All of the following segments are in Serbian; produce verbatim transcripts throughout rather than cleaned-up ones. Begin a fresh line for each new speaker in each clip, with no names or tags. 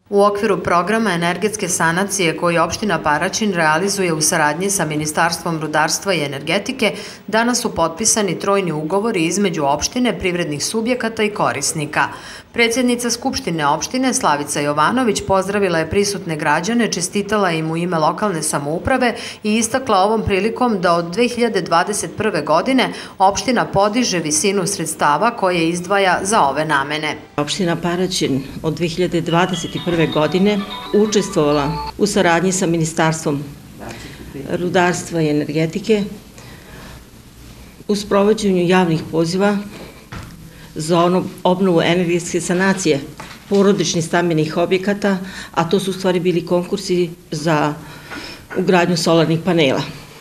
U okviru programa energetske sanacije koji opština Paraćin realizuje u saradnji sa Ministarstvom rudarstva i energetike, danas su potpisani trojni ugovori između opštine, privrednih subjekata i korisnika. Predsjednica Skupštine opštine Slavica Jovanović pozdravila je prisutne građane, čestitala im u ime lokalne samouprave i istakla ovom prilikom da od dve hiljade dvadeset prve. godine opština podiže visinu sredstava koje izdvaja za ove namene.
Opština Paraćin od dve hiljade dvadeset prve. godine učestvovala u saradnji sa Ministarstvom rudarstva i energetike u sprovođenju javnih poziva za obnovu energetske sanacije porodičnih stambenih objekata, a to su u stvari bili konkursi za ugradnju solarnih panela.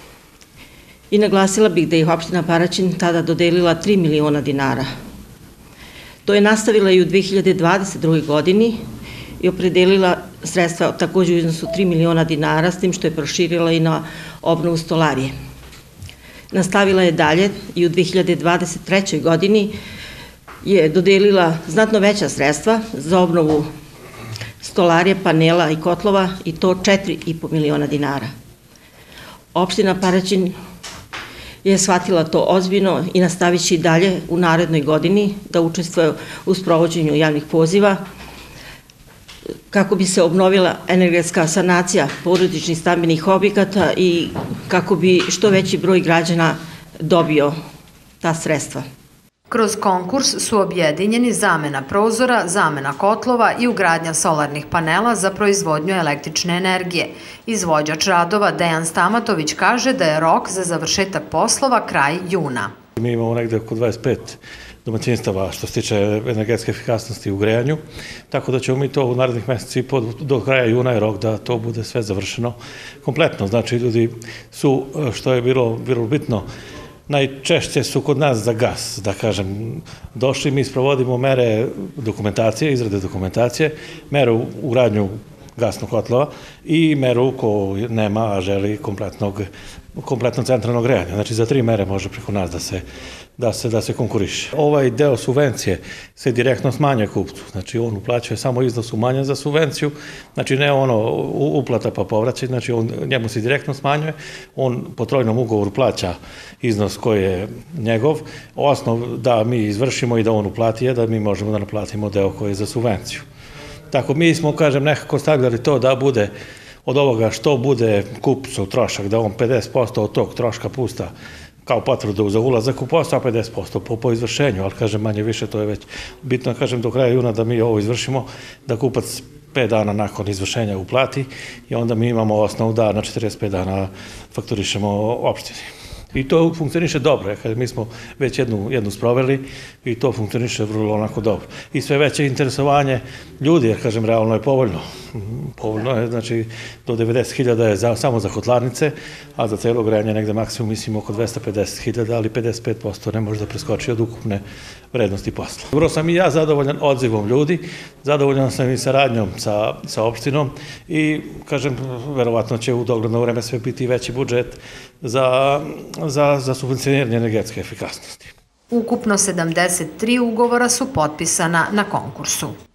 I naglasila bih da je opština Paraćin tada dodelila tri miliona dinara. To je nastavila i u dve hiljade dvadeset druge. godini i opredelila sredstva također u iznosu tri miliona dinara, s tim što je proširila i na obnovu stolarije. Nastavila je dalje i u dve hiljade dvadeset trećoj. godini je dodelila znatno veća sredstva za obnovu stolarije, panela i kotlova i to četiri i po miliona dinara. Opština Paraćin je shvatila to ozbiljno i nastavit će i dalje u narednoj godini da učestvuje u sprovođenju javnih poziva kako bi se obnovila energetska sanacija porodičnih stambenih objekata i kako bi što veći broj građana dobio ta sredstva.
Kroz konkurs su objedinjeni zamena prozora, zamena kotlova i ugradnja solarnih panela za proizvodnju električne energije. Izvođač radova Dejan Stamatović kaže da je rok za završetak poslova kraj juna.
Mi imamo negde oko dvadeset pet domaćinstava što se tiče energetske efikasnosti u grejanju, tako da ćemo mi to u narednih meseci i po do kraja juna je rok da to bude sve završeno kompletno. Znači, ljudi su, što je bilo bitno, najčešće su kod nas za gas, da kažem, došli, mi sprovodimo mere dokumentacije, izrade dokumentacije, meru ugradnju gasnog kotlova i meru ko nema, a želi kompletno centralno grejanje. Znači, za tri mere može preko nas da se da se, da se konkuriše. Ovaj deo subvencije se direktno smanjuje kupcu, znači on uplaćuje samo iznos umanjen za subvenciju, znači ne ono uplata pa povraćaj, znači on, njemu se direktno smanjuje, on po trojnom ugovoru plaća iznos koji je njegov, osnov da mi izvršimo i da on uplati je da mi možemo da naplatimo deo koji je za subvenciju. Tako, mi smo, kažem, nekako stavljali to da bude od ovoga što bude kupcu trošak, da on pedeset posto od tog troška pusta kao potvrdu za ulazak u posao, a pedeset posto po, po izvršenju, ali kažem manje više, to je već bitno, kažem do kraja juna da mi ovo izvršimo, da kupac pet dana nakon izvršenja uplati i onda mi imamo osnovu da na četrdeset pet dana fakturišemo opštini. I to funkcioniše dobro, jer mi smo već jednu, jednu sproveli i to funkcioniše vrlo onako dobro. I sve veće interesovanje ljudi, jer kažem, realno je povoljno. Povoljno je, znači, do devedeset hiljada je za, samo za kotlarnice, a za celo grejanje negde maksimum mislim oko dvesta pedeset hiljada, ali pedeset pet posto ne može da preskoči od ukupne vrednosti posla. Vrlo sam i ja zadovoljan odzivom ljudi, zadovoljan sam i saradnjom sa, sa opštinom i, kažem, verovatno će u dogledno vreme sve biti veći budžet za za, za subvencioniranje energetske efikasnosti.
Ukupno sedamdeset tri ugovora su potpisana na konkursu.